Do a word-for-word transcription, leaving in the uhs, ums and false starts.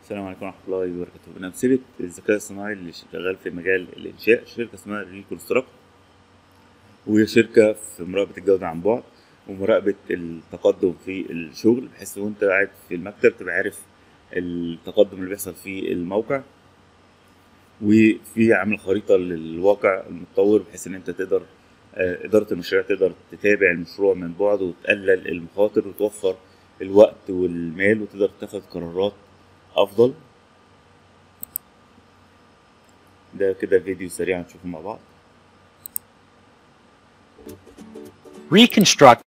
السلام عليكم ورحمة الله وبركاته. من أمثلة الذكاء الصناعي اللي شغال في مجال الإنشاء شركة اسمها ريكونستراكت، وهي شركة في مراقبة الجودة عن بعد ومراقبة التقدم في الشغل، بحيث إن أنت قاعد في المكتب تبقى عارف التقدم اللي بيحصل في الموقع، وفي عامل خريطة للواقع المتطور بحيث إن أنت تقدر آه، إدارة المشاريع تقدر تتابع المشروع من بعد وتقلل المخاطر وتوفر الوقت والمال وتقدر تاخد قرارات أفضل. ده كده فيديو سريع نشوفه مع بعض. Reconstruct